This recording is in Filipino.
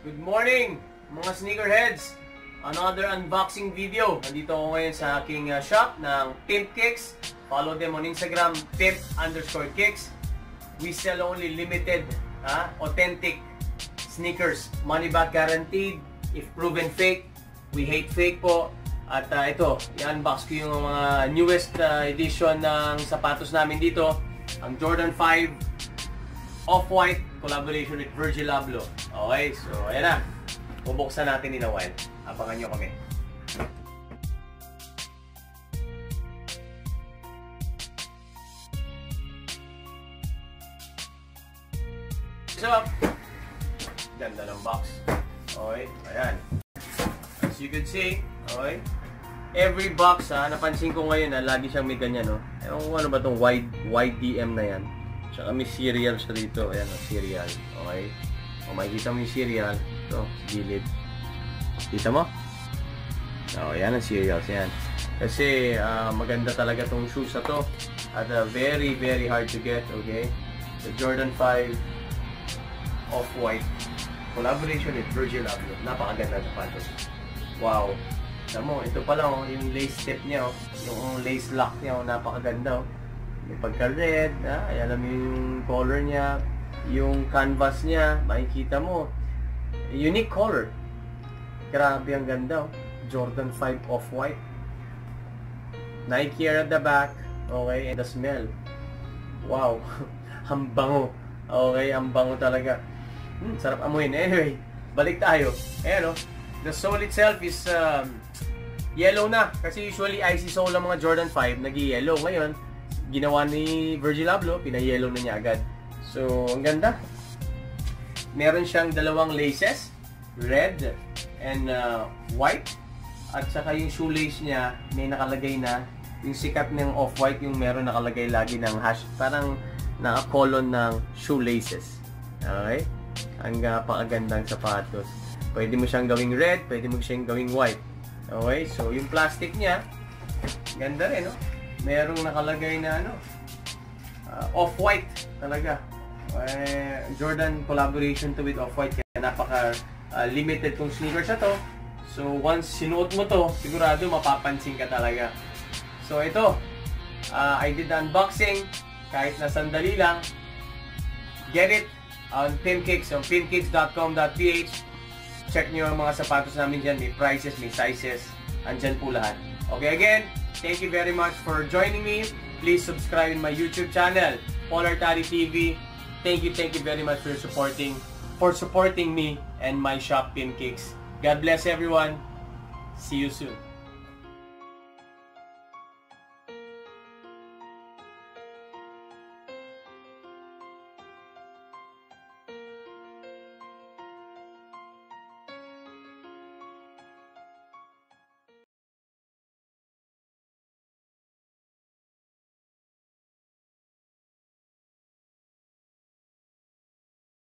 Good morning mga sneakerheads! Another unboxing video. Nandito ako ngayon sa aking shop ng Pimp Kicks. Follow them on Instagram, pimp_kicks. We sell only limited, authentic sneakers. Money back guaranteed if proven fake. We hate fake po. At ito, i-unbox ko yung mga newest edition ng sapatos namin dito. Ang Jordan 5 Off-White collaboration with Virgil Abloh. Okay, so ayan na. Bubuksan natin in a while. Abangan nyo kami. So, ganda ng box. Okay, ayan. As you can see, okay, every box, napansin ko ngayon na lagi siyang may ganyan, no? Ewan ko ano ba itong YDM na yan. Tsaka may cereal siya dito. Ayan, cereal. Okay. O, makikita mo yung cereal. Ito, gilid. Kita mo? O, yan ang cereals. Yan. Kasi, maganda talaga itong shoes na to. At very, very hard to get. Okay. The Jordan 5 Off-White collaboration with Virgil Abloh. Napakaganda ng sapatos. Wow. Alam mo, ito pala, oh, yung lace step niya, oh. Yung lace lock niya, oh, napakaganda, oh. May pagka-red, alam mo yung color niya, yung canvas niya, makikita mo. Unique color. Grabe ang ganda, oh. Jordan 5 Off-White. Nike Air at the back. Okay, and the smell. Wow. Ang bango. Okay, ang bango talaga. Sarap amuin. Anyway, balik tayo. Ayan, oh. The sole itself is yellow na. Kasi usually icy sole ang mga Jordan 5 nag-yellow. Ngayon, ginawa ni Virgil Abloh, pinayellow na niya agad. So, ang ganda. Meron siyang dalawang laces, red and white. At saka yung shoelace niya, may nakalagay na, yung sikat ng off-white, yung meron nakalagay lagi ng hash, parang naka-colon ng shoelaces. Okay? Ang pakagandang sapatos. Pwede mo siyang gawing red, pwede mo siyang gawing white. Okay? So, yung plastic niya, ganda rin, no? Merong nakalagay na off-white talaga. Jordan collaboration to with off-white, kaya napaka limited tong sneakers na to. So once sinuot mo to, sigurado mapapansin ka talaga. So ito, I did the unboxing kahit na sandali lang. Get it on Pimp Kicks, on pimpkicks.com.ph. Check nyo ang mga sapatos namin dyan, may prices, may sizes, andyan po lahat. Okay, again, thank you very much for joining me. Please subscribe in my YouTube channel, Polar Tari TV. Thank you very much for supporting me and my shop, Pimp Kicks. God bless everyone. See you soon.